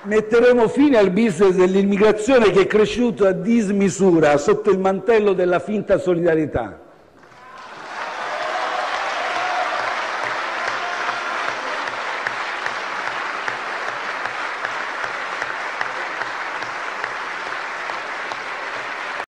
Metteremo fine al business dell'immigrazione che è cresciuto a dismisura sotto il mantello della finta solidarietà.